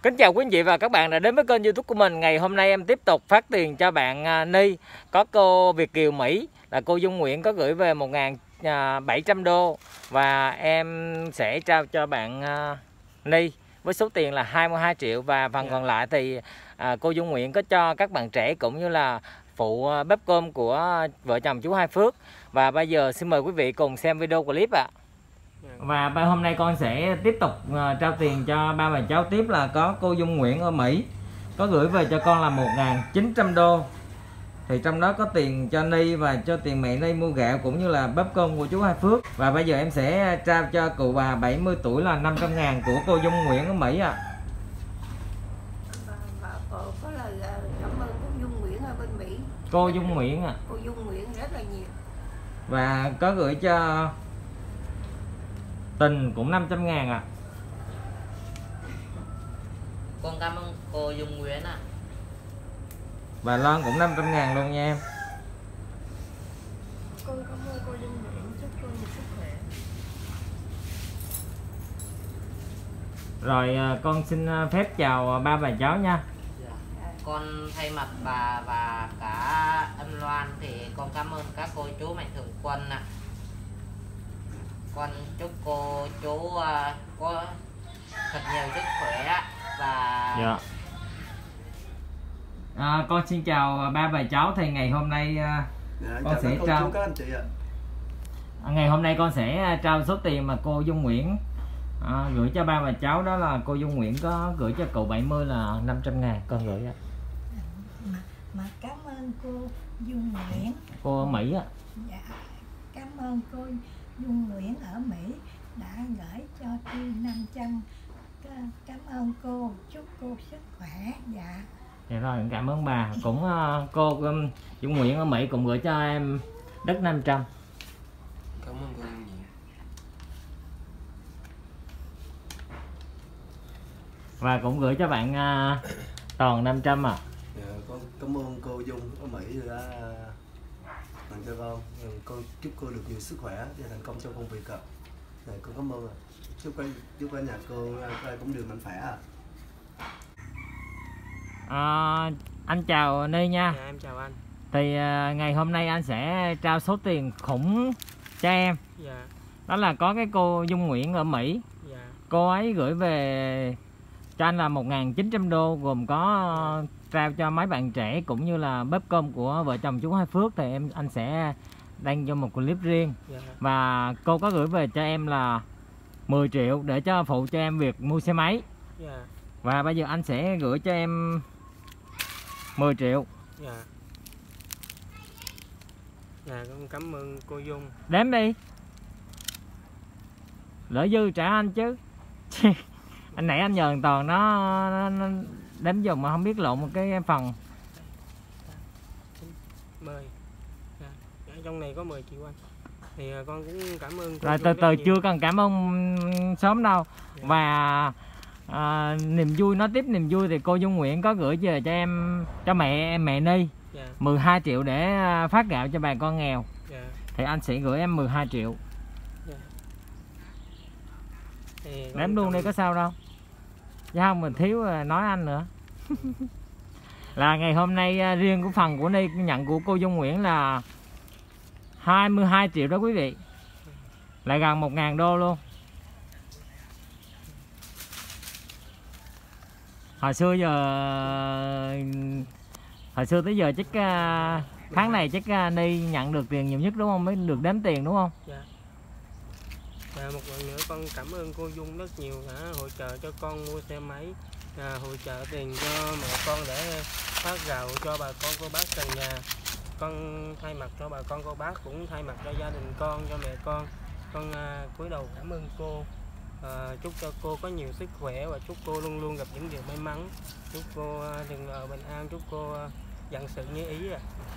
Kính chào quý anh chị và các bạn đã đến với kênh YouTube của mình. Ngày hôm nay em tiếp tục phát tiền cho bạn Ni. Có cô Việt Kiều Mỹ là cô Dung Nguyễn có gửi về 1.700 đô. Và em sẽ trao cho bạn Ni với số tiền là 22 triệu. Và phần còn lại thì cô Dung Nguyễn có cho các bạn trẻ cũng như là phụ bếp cơm của vợ chồng chú Hai Phước. Và bây giờ xin mời quý vị cùng xem video clip ạ. Và hôm nay con sẽ tiếp tục trao tiền cho ba bà cháu tiếp, là có cô Dung Nguyễn ở Mỹ có gửi về cho con là 1.900 đô. Thì trong đó có tiền cho Ni và cho tiền mẹ Ni mua gạo cũng như là bếp cơm của chú Hai Phước. Và bây giờ em sẽ trao cho cụ bà 70 tuổi là 500.000 của cô Dung Nguyễn ở Mỹ ạ. Có lời cảm ơn cô Dung Nguyễn ở bên Mỹ. Cô Dung Nguyễn ạ. Cô Dung Nguyễn rất là nhiều. Và có gửi cho Tình cũng 500.000 ạ. Con cảm ơn cô Dung Nguyễn ạ. Và Loan cũng 500.000 luôn nha em. Con cảm ơn cô Dung Nguyễn, chúc cô nhiều sức khỏe. Rồi con xin phép chào ba bà cháu nha. Con thay mặt bà và cả anh Loan thì con cảm ơn các cô chú mạnh thường quân ạ. Con chúc cô chú có thật nhiều sức khỏe và con xin chào ba bà cháu. Thì ngày hôm nay con sẽ trao ngày hôm nay con sẽ trao số tiền mà cô Dung Nguyễn gửi cho ba bà cháu, đó là cô Dung Nguyễn có gửi cho cậu 70 là 500.000 con gửi ạ. Mà cảm ơn cô Dung Nguyễn. Cô ở Mỹ ạ. Dạ, cảm ơn cô Dung Nguyễn ở Mỹ đã gửi cho tôi 500. Cảm ơn cô, chúc cô sức khỏe. Dạ. Dạ rồi, cảm ơn bà. Cũng cô Dung Nguyễn ở Mỹ cũng gửi cho em đất 500. Cảm ơn cô Dung Nguyễn. Và cũng gửi cho bạn Toàn 500 ạ. Dạ, con cảm ơn cô Dung ở Mỹ đã tặng cho con. Con chúc cô được nhiều sức khỏe và thành công trong công việc ạ. Dạ, con cảm ơn ạ. Chúc cả nhà cô ai cũng đều mạnh khỏe ạ. Anh chào Ni nha. Dạ, em chào anh. Thì ngày hôm nay anh sẽ trao số tiền khủng cho em. Dạ. Đó là có cái cô Dung Nguyễn ở Mỹ. Dạ. Cô ấy gửi về cho anh là 1.900 đô, gồm có trao cho mấy bạn trẻ cũng như là bếp cơm của vợ chồng chú Hai Phước. Thì anh sẽ đăng cho một clip riêng. Dạ. Và cô có gửi về cho em là 10 triệu để cho phụ cho em việc mua xe máy. Dạ. Và bây giờ anh sẽ gửi cho em 10 triệu. Dạ. Dạ, con cảm ơn cô Dung. Đếm đi. Lỡ dư trả anh chứ. Anh nãy anh nhờ Toàn nó đếm dùng mà không biết lộn một cái phần. 10. Dạ. Trong này có 10 triệu anh. Thì con cũng cảm ơn cô Rồi Dung từ từ nhiều. chưa cần cảm ơn sớm đâu. Dạ. Và niềm vui, nói tiếp niềm vui thì cô Dung Nguyễn có gửi về cho em, cho mẹ Ni. Dạ. 12 triệu để phát gạo cho bà con nghèo. Dạ. Thì anh sẽ gửi em 12 triệu. Dạ. Thì Đếm luôn đi có sao đâu. Chứ không mình thiếu nói anh nữa. Là ngày hôm nay riêng của phần của Ni nhận của cô Dung Nguyễn là 22 triệu đó quý vị. Lại gần 1.000 đô luôn. Hồi xưa tới giờ chắc tháng này chắc Ni nhận được tiền nhiều nhất đúng không? Mới được đếm tiền đúng không? Dạ. Và một lần nữa con cảm ơn cô Dung rất nhiều đã hỗ trợ cho con mua xe máy, hỗ trợ tiền cho mẹ con để phát gạo cho bà con cô bác gần nhà. Con thay mặt cho bà con cô bác, cũng thay mặt cho gia đình con, cho mẹ con cúi đầu cảm ơn cô. Chúc cho cô có nhiều sức khỏe và chúc cô luôn luôn gặp những điều may mắn. Chúc cô đừng bình an, chúc cô vạn sự như ý.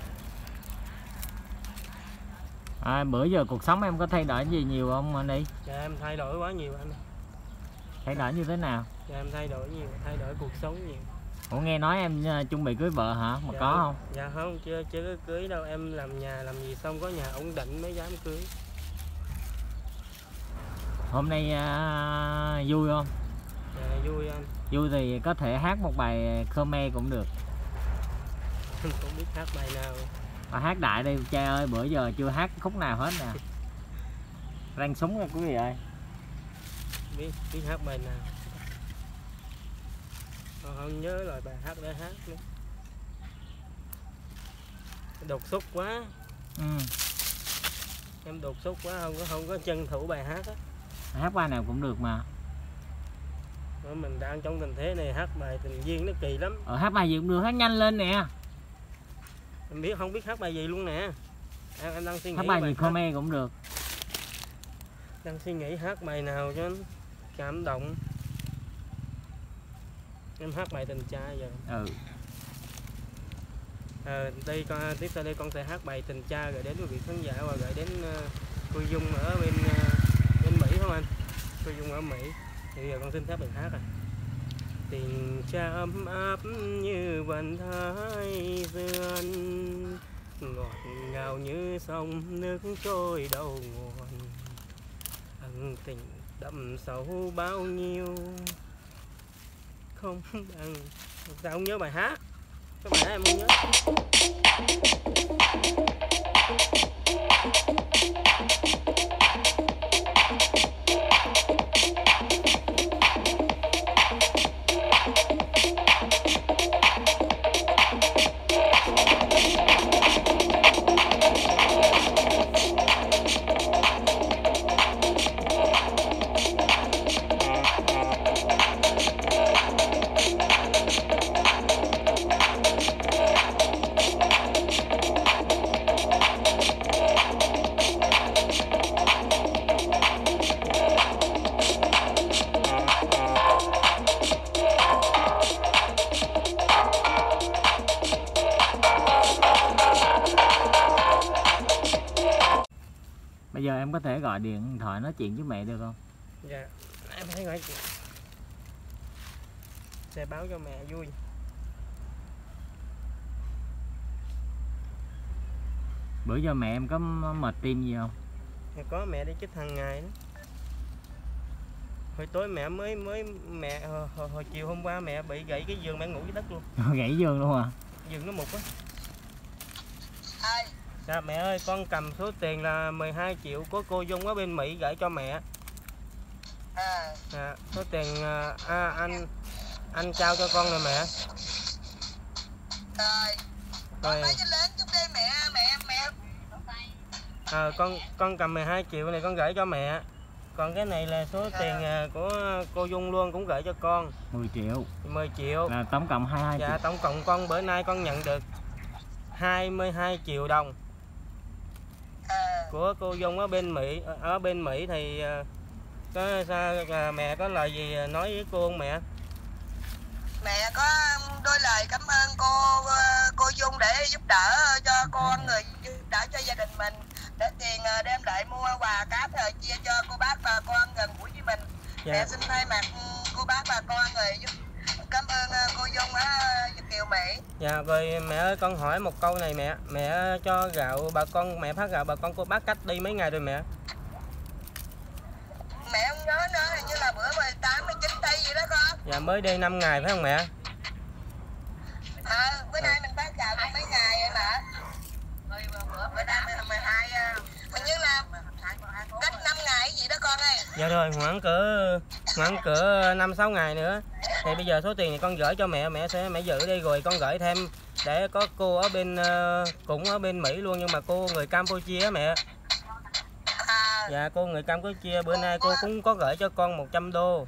Bữa giờ cuộc sống em có thay đổi gì nhiều không anh đi? Dạ, em thay đổi quá nhiều anh. Thay đổi như thế nào? Dạ, em thay đổi nhiều, thay đổi cuộc sống nhiều. Ủa nghe nói em chuẩn bị cưới vợ hả? Mà dạ, có không? Dạ không, chưa có cưới đâu. Em làm nhà làm gì xong có nhà ổn định mới dám cưới. Hôm nay vui không? Dạ, vui anh. Vui thì có thể hát một bài Khmer cũng được. Không biết hát bài nào. Hát đại đi cha ơi, bữa giờ chưa hát khúc nào hết nè. Rang súng nha quý vị ơi. Biết hát bài nào. Không nhớ lời bài hát để hát nữa. Đột xuất quá. Em đột xuất quá, không có chân thủ bài hát á. Hát bài nào cũng được mà. Mình đang trong tình thế này hát bài tình duyên nó kỳ lắm. Hát bài gì cũng được, hát nhanh lên nè. Em không biết hát bài gì luôn nè. Em đang suy nghĩ hát bài gì Khmer cũng được. Đang suy nghĩ hát bài nào cho nó cảm động. Em hát bài tình cha giờ. Tiếp theo đây con sẽ hát bài tình cha gửi đến quý vị khán giả và gửi đến cô Dung ở bên Mỹ không anh? Cô Dung ở Mỹ. Thì bây giờ con xin phép mình hát rồi. Tình cha ấm áp như vần thái dương, ngọt ngào như sông nước trôi đầu nguồn, ân tình đậm sâu bao nhiêu không bằng. Sao không nhớ bài hát? Các bạn em không nhớ. Bây giờ em có thể gọi điện thoại nói chuyện với mẹ được không? Dạ, em thấy gọi chuyện. Sẽ báo cho mẹ vui. Bữa giờ mẹ em có mệt tim gì không? Có, mẹ đi chích hàng ngày đó. Hồi tối mẹ hồi chiều hôm qua mẹ bị gãy cái giường, mẹ ngủ dưới đất luôn. Gãy giường luôn à? Giường nó mục á. Dạ mẹ ơi, con cầm số tiền là 12 triệu của cô Dung ở bên Mỹ gửi cho mẹ. Số tiền anh trao cho con rồi mẹ. Rồi. Lấy lớn chút đi mẹ. Con cầm 12 triệu này con gửi cho mẹ. Còn cái này là số tiền của cô Dung luôn, cũng gửi cho con 10 triệu. 10 triệu. Là tổng cộng 22 triệu. Dạ, tổng cộng con bữa nay con nhận được 22 triệu đồng của cô Dung ở bên Mỹ. Ở bên Mỹ thì mẹ có lời gì nói với cô không mẹ? Mẹ có đôi lời cảm ơn cô Dung để giúp đỡ cho con, người giúp đỡ cho gia đình mình, để tiền đem lại mua quà cá thời chia cho cô bác bà con gần gũi với mình. Dạ. Mẹ xin thay mặt cô bác bà con người giúp cảm ơn cô Dung ở Việt Kiều Mỹ. Dạ rồi mẹ ơi, con hỏi một câu này mẹ. Mẹ cho gạo bà con, mẹ phát gạo bà con cô bác cách đi mấy ngày rồi mẹ? Mẹ không nhớ nữa, hình như là bữa 18, 19 tây gì đó con. Dạ mới đi 5 ngày phải không mẹ? Bữa nay mình phát gạo được mấy ngày vậy mà. Bữa nay là 12, hình như là cách 5 ngày gì đó con ơi. Dạ rồi, khoảng cỡ 5-6 ngày nữa. Thì bây giờ số tiền này con gửi cho mẹ giữ đi, rồi con gửi thêm để có cô ở bên cũng ở bên Mỹ luôn, nhưng mà cô người Campuchia á mẹ. Dạ cô người Campuchia bữa nay cô cũng có gửi cho con 100 đô.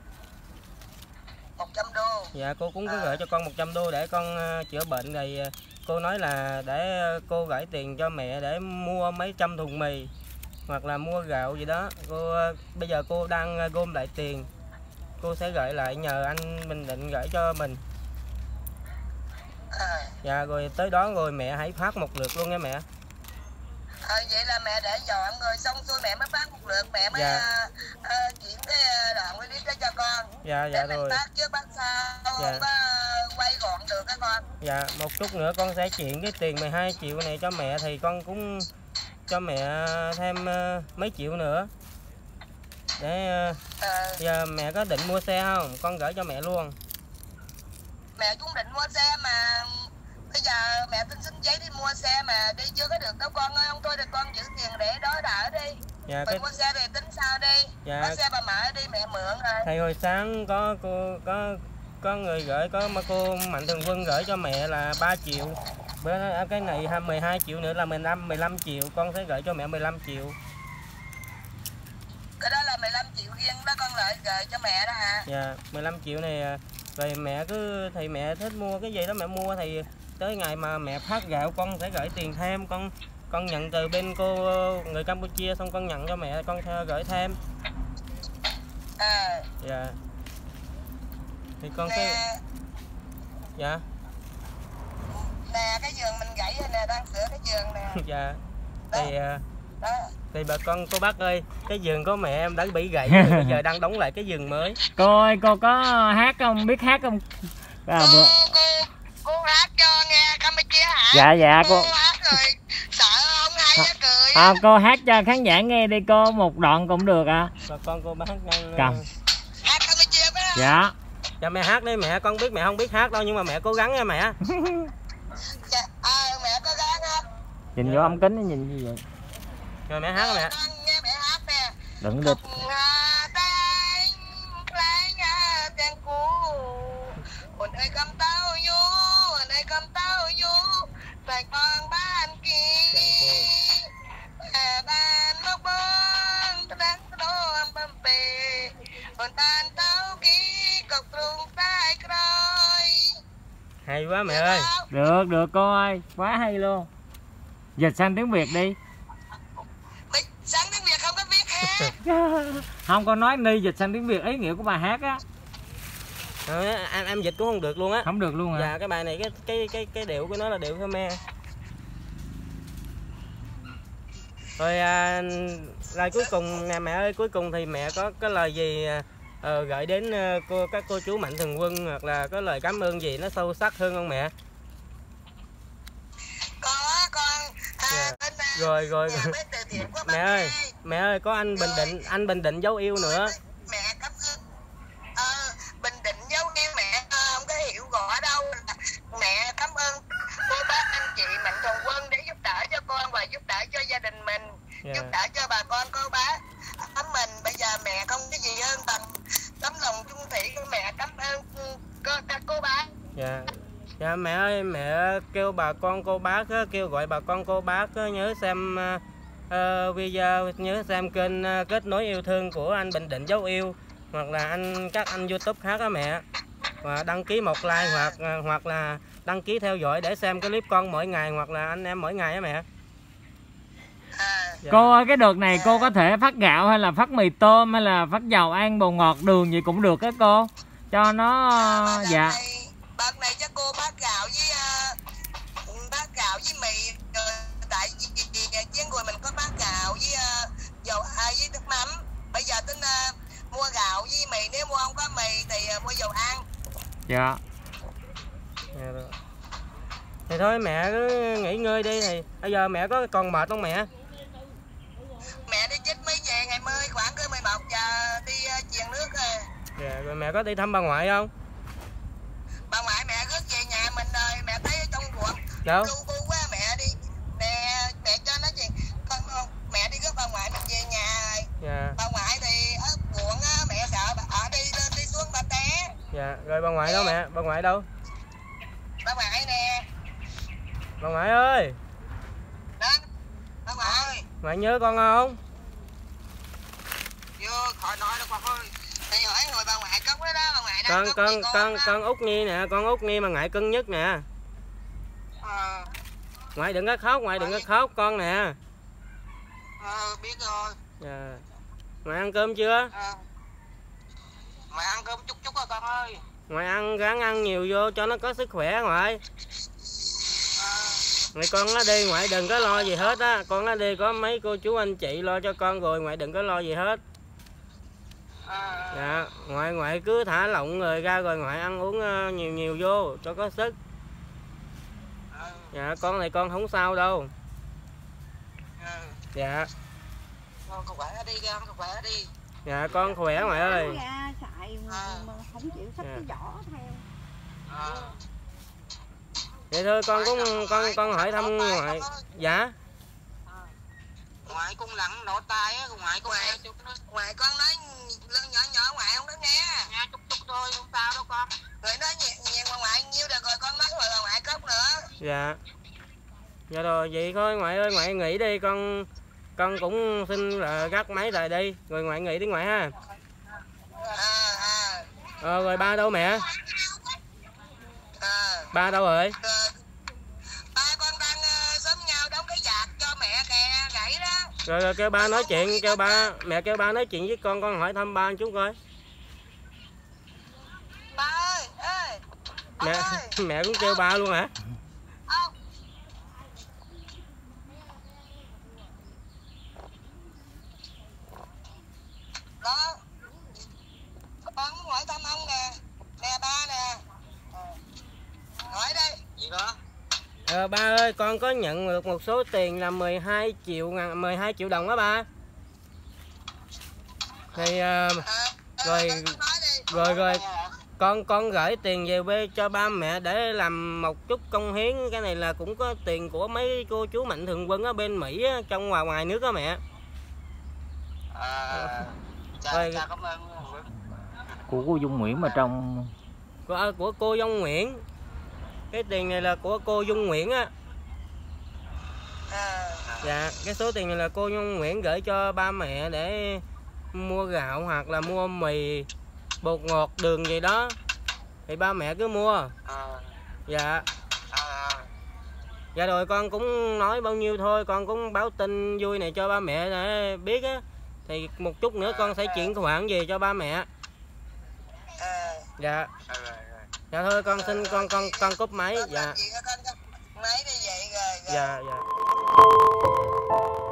100 đô. Dạ cô cũng có gửi cho con 100 đô để con chữa bệnh này. Cô nói là để cô gửi tiền cho mẹ để mua mấy trăm thùng mì hoặc là mua gạo gì đó. Bây giờ cô đang gom lại tiền. Cô sẽ gửi lại, nhờ anh Bình Định gửi cho mình. Dạ rồi tới đó rồi mẹ hãy phát một lượt luôn nha mẹ. Vậy là mẹ để dọn rồi xong xuôi mẹ mới phát một lượt, mẹ mới chuyển cái đoạn clip đó cho con. Dạ để rồi. Mình phát chứ bắt sao không có quay gọn được các con. Dạ một chút nữa con sẽ chuyển cái tiền 12 triệu này cho mẹ, thì con cũng cho mẹ thêm mấy triệu nữa. để giờ mẹ có định mua xe không? Con gửi cho mẹ luôn. Mẹ cũng định mua xe mà bây giờ mẹ xin giấy đi mua xe mà đi chưa có được đâu con ơi. Không thôi thì con giữ tiền để đó đỡ đi. Dạ, mình mua xe thì tính sao đi. Dạ. Có xe bà mở đi mẹ mượn rồi. Thì hồi sáng có người gửi, có mà cô Mạnh Thường Quân gửi cho mẹ là 3 triệu. Bữa đó, cái này 12 triệu nữa là 15 triệu. Con sẽ gửi cho mẹ 15 triệu. Cái đó là 15 triệu riêng đó con lợi gửi cho mẹ đó hả? Dạ, 15 triệu này rồi mẹ cứ thì mẹ thích mua cái gì đó mẹ mua, thì tới ngày mà mẹ phát gạo con sẽ gửi tiền thêm, con nhận từ bên cô người Campuchia xong con nhận cho mẹ, con gửi thêm. Dạ. Thì con sẽ dạ. Nè cái giường mình gãy rồi nè, đang sửa cái giường nè. Dạ. Thì đó. Thì bà con cô bác ơi, cái giường của mẹ em đã bị gãy bây giờ đang đóng lại cái giường mới. Cô ơi, cô có hát không? Biết hát không? Cô hát cho nghe Campuchia hả? Dạ dạ cô hát rồi sợ không hay cười. Cô hát cho khán giả nghe đi cô, một đoạn cũng được à. Bà con cô bác hát Campuchia phải không? Dạ. Dạ mẹ hát đi mẹ, con biết mẹ không biết hát đâu nhưng mà mẹ cố gắng nha mẹ. Dạ, mẹ cố gắng không? Nhìn vô ống kính nó nhìn như vậy. Rồi mẹ hát mẹ. Nghe mẹ hát nè. Đừng địch. Ôn ơi cầm tao vô, tại con ban kỳ. Ban mốc bông, đang đô bầm bề. Ôn tan tao ký, cọc rung tay rồi. Hay quá mẹ ơi. Được cô ơi, quá hay luôn. Dịch sang tiếng Việt đi. Sang tiếng Việt không có biết hát. Không, con nói đi, dịch sang tiếng Việt ý nghĩa của bài hát á. Em dịch cũng không được luôn á. Không được luôn hả? Dạ cái bài này cái điệu của nó là điệu Khmer. Rồi lời cuối cùng nè mẹ ơi, cuối cùng thì mẹ có cái lời gì gửi đến các cô chú Mạnh Thường Quân hoặc là có lời cảm ơn gì nó sâu sắc hơn không mẹ? Có con. Rồi mẹ ơi có anh Bình Định dấu yêu nữa. Mẹ cảm ơn. Bình Định dấu yêu mẹ không có hiểu rõ đâu. Mẹ cảm ơn cô bác anh chị Mạnh Thường Quân để giúp đỡ cho con và giúp đỡ cho gia đình mình, giúp đỡ cho bà con cô bác mình. Bây giờ mẹ không có gì hơn bằng tấm lòng trung thủy của mẹ. Cảm ơn các cô bác. Dạ mẹ ơi, mẹ kêu bà con cô bác kêu gọi bà con cô bác nhớ xem video, nhớ xem kênh Kết Nối Yêu Thương của anh Bình Định dấu yêu hoặc là các anh YouTube khác á mẹ, và đăng ký một like hoặc là đăng ký theo dõi để xem cái clip con mỗi ngày hoặc là anh em mỗi ngày á mẹ. Dạ. Cô ơi, cái đợt này cô có thể phát gạo hay là phát mì tôm hay là phát dầu ăn, bột ngọt, đường gì cũng được á cô, cho nó dạ. Bác này cho cô bác gạo với mì rồi, tại vì trên người mình có bác gạo với dầu với nước mắm. Bây giờ tính mua gạo với mì, nếu mua không có mì thì mua dầu ăn. Dạ. Thì thôi mẹ cứ nghỉ ngơi đi, thì bây giờ mẹ có còn mệt không mẹ? Mẹ đi chết mới về ngày mới khoảng cứ 11 giờ đi truyền nước rồi. Dạ, rồi mẹ có đi thăm bà ngoại không? Bà ngoại mẹ rước về nhà mình rồi, mẹ thấy ở trong ruộng đâu cu quá. Mẹ đi mẹ cho nó gì con mẹ đi rước bà ngoại mình về nhà rồi. Dạ. Bà ngoại thì ở ruộng á, mẹ sợ ở đi lên đi xuống bà té. Dạ, rồi bà ngoại đâu mẹ? Bà ngoại đâu? Bà ngoại nè. Bà ngoại ơi. Đó. Bà ngoại. Ngoại nhớ con không? Vô khỏi nói đâu con ơi. Thì hỏi người bà ngoại cốc đó đó, bà ngoại đang con Út Nhi nè, con Út Nhi mà ngại cưng nhất nè. Ngoại đừng có khóc, ngoại đừng có khóc con nè. Biết rồi. Dạ. Ngoại ăn cơm chưa? Ngoại ăn cơm chút rồi con ơi. Ngoại ăn ráng ăn nhiều vô cho nó có sức khỏe ngoại. Ngoại con nó đi, ngoại đừng có lo gì hết á, con nó đi có mấy cô chú anh chị lo cho con rồi, ngoại đừng có lo gì hết. Dạ, ngoại cứ thả lỏng rồi ra rồi ngoại ăn uống nhiều vô cho có sức. Dạ, con này con không sao đâu. Dạ. Con khỏe đi, con khỏe đi. Dạ con khỏe ngoại ơi. Ra xài mà không chịu xách cái vỏ theo. Vậy thôi con hỏi thăm ngoại. Dạ. Ngoại con lặng lỗ tai á, ngoại con ngoại con nói nhỏ nhỏ ngoại không có nghe. Nghe chút chút thôi, không sao đâu con. Người nói nhiều mà ngoại nhiêu rồi con nói rồi ngoại cốc nữa. Dạ. Dạ rồi vậy thôi ngoại ơi, ngoại nghỉ đi, con cũng xin là gác máy lại đi, rồi ngoại nghỉ đi ngoại ha. Rồi ba đâu mẹ? Ba đâu rồi? Ba con đang xóm nhau đóng cái vạc cho mẹ kìa, gãy đó. Rồi kêu ba nói chuyện, mẹ kêu ba nói chuyện với con hỏi thăm ba một chút coi. Ba ơi, ơi. Mẹ cũng kêu ba luôn hả? Đó. Con muốn hỏi thăm ông nè. Nè ba nè. Hỏi đây. Gì đó? Ba ơi, con có nhận được một số tiền là 12 triệu đồng đó ba. Thì rồi con gửi tiền về quê cho ba mẹ để làm một chút công hiến. Cái này là cũng có tiền của mấy cô chú mạnh thường quân ở bên Mỹ á, trong ngoài nước đó mẹ. Rồi cảm ơn. Của cô Dung Nguyễn mà trong của cô Dung Nguyễn. Cái tiền này là của cô Dung Nguyễn á. Dạ, cái số tiền này là cô Dung Nguyễn gửi cho ba mẹ để mua gạo hoặc là mua mì, bột ngọt, đường gì đó. Thì ba mẹ cứ mua. Dạ. Dạ rồi con cũng nói bao nhiêu thôi, con cũng báo tin vui này cho ba mẹ để biết á. Thì một chút nữa con sẽ chuyển khoản về cho ba mẹ. Dạ. Dạ thôi con xin con cúp máy. Dạ. Máy đi vậy rồi. Dạ dạ.